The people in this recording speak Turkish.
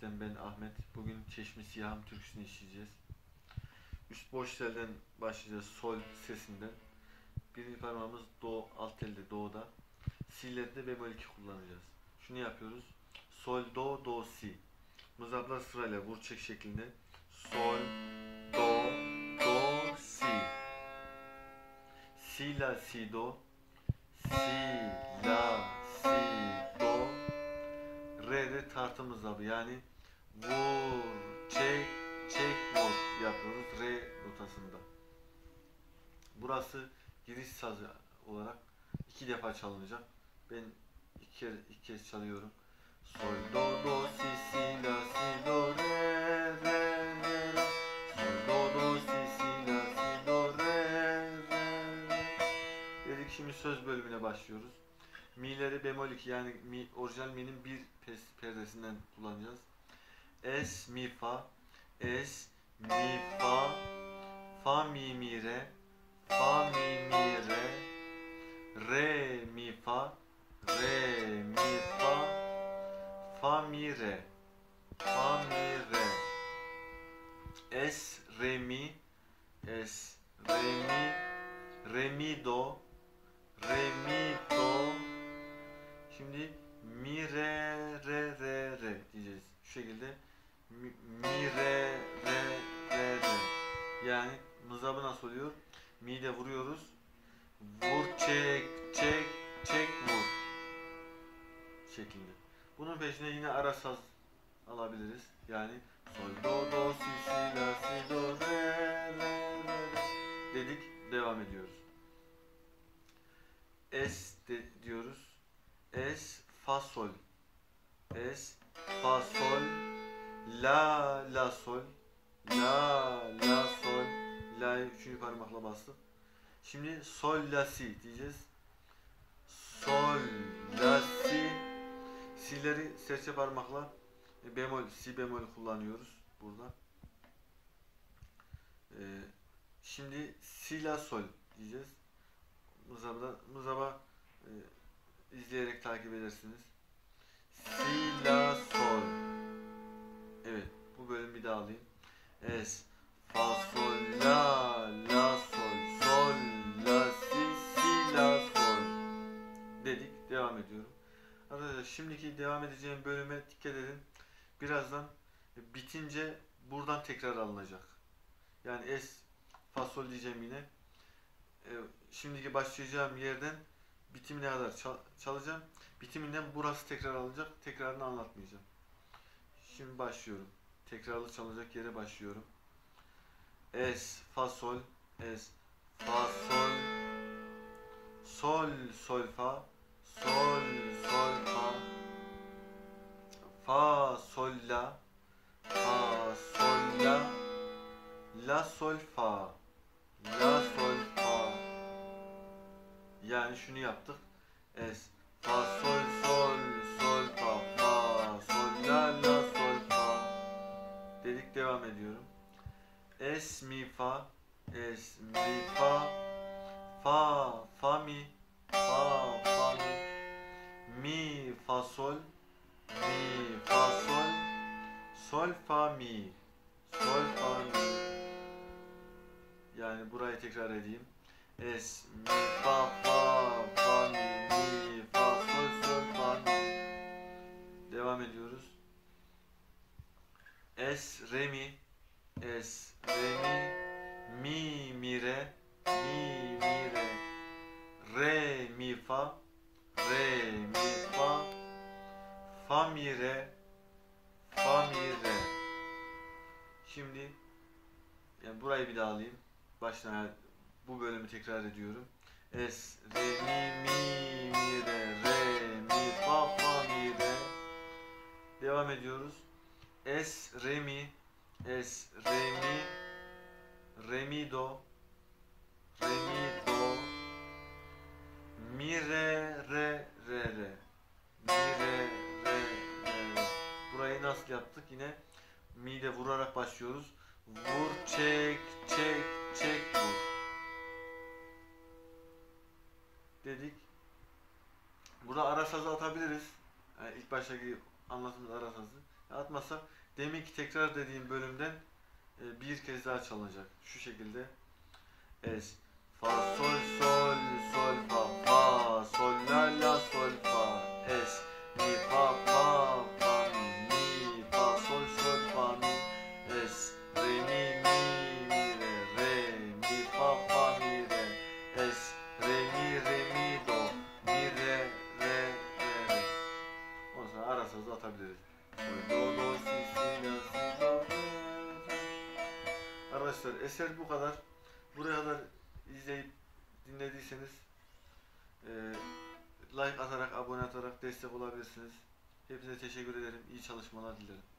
Türkü'den ben Ahmet. Bugün Çeşmi Siyahım türküsünü işleyeceğiz. Üst boş telden başlayacağız, sol sesinden. Birinci parmağımız do, alt telde do'da. Si'lerde bemol 2 kullanacağız. Şunu yapıyoruz. Sol, do, do, si. Mızraplar sırayla vur çek şeklinde. Sol, do, do, si. Si, la, si, do. Si, la, si, do. Re'de tartı mızrabı, yani vur, çek, çek, vur yapıyoruz re notasında. Burası giriş sazı olarak 2 defa çalınacak. Ben iki kez çalıyorum. Sol, do, do, si, si, la, si, do, re, re, re, re. Sol, do, do, si, si, la, si, do, re, re, re. Dedik, şimdi söz bölümüne başlıyoruz. Mi'leri bemol 2, yani orijinal mi'nin bir perdesinden kullanacağız. Es, mi, fa, es, mi, fa, fa, mi, mi, re, fa, mi, mi, re, mi, fa, re, mi, fa, fa, mi, re, fa, mi, re. Es, re, mi, es, re, mi, do, re, mi, do. Şimdi mi, re, re diyeceğiz. Şu şekilde mi, re, re. Yani mızrabı nasıl oluyor? Mi de vuruyoruz. Vur, çek, çek, çek, vur şeklinde. Bunun peşine yine ara saz alabiliriz. Yani sol, do, do, si, si, la, si, do, re dedik. Devam ediyoruz. Es diyoruz. Es, fa, sol. Es, fa, sol. La, la, sol. La, la, sol. La'yı 3. parmakla bastık. Şimdi sol, la, si diyeceğiz. Sol, la, si. Si'leri serçe parmakla bemol, si bemol kullanıyoruz burada. Şimdi si, la, sol diyeceğiz. Mızraba izleyerek takip edersiniz. Si, la, sol. Evet, bu bölümü bir daha alayım. Es, fa, sol, la, sol, sol, la, si, la, sol dedik. Devam ediyorum. Arkadaşlar, şimdiki devam edeceğim bölüme dikkat edin. Birazdan bitince buradan tekrar alınacak. Yani es, fa, sol diyeceğim yine. Şimdiki başlayacağım yerden bitimine kadar çalacağım. Bitiminden burası tekrar alınacak. Tekrarını anlatmayacağım. Şimdi başlıyorum. Tekrarlı çalacak yere başlıyorum. Es, fa, sol, es, fa, sol, sol, sol, fa, sol, sol, fa, fa, sol, la, fa, sol, la, sol, fa, la, sol, fa. Yani şunu yaptık. Es, fa, sol, sol, sol, fa, fa, sol, la, sol, fa dedik. Devam ediyorum. Es, mi, fa, es, mi, fa, fa, fa, mi, fa, fa, mi, fa, sol, mi, fa, sol, sol, fa, mi, sol, fa, mi. Yani burayı tekrar edeyim. Es, mi, fa, fa, mi, fa, sol, sol, fa, mi. Devam ediyoruz. Es, re, mi, es, re, mi, re, mi, re, mi, fa, fa, mi, re, fa, mi, re. Şimdi yani burayı bir daha alayım. Baştan bu bölümü tekrar ediyorum. Es, re, mi, re, mi, fa, mi, re. Devam ediyoruz. Es, re, mi, es, re, mi, do, mi, re. Mi, re. Burayı nasıl yaptık? Yine mi de vurarak başlıyoruz. Vur, çek, çek, çek, vur dedik. Burada ara sazı atabiliriz. Yani ilk baştaki anlatımda ara sazı. Atmazsa deminki tekrar dediğim bölümden bir kez daha çalınacak. Şu şekilde. Es, fa, sol, sol, sol, fa, fa, sol, la, la, sol, fa, es, mi, fa, fa, fa, mi, fa, sol, sol, fa, mi, es, re, mi, re, mi, fa, fa, mi, re, es, re, mi, do, mi, re. Ondan sonra ara sözü atabiliriz. Sol, do, si, si, la, si, do, re. Arkadaşlar eser bu kadar. Buraya kadar izleyip dinlediyseniz like atarak, abone atarak destek olabilirsiniz. Hepinize teşekkür ederim. İyi çalışmalar dilerim.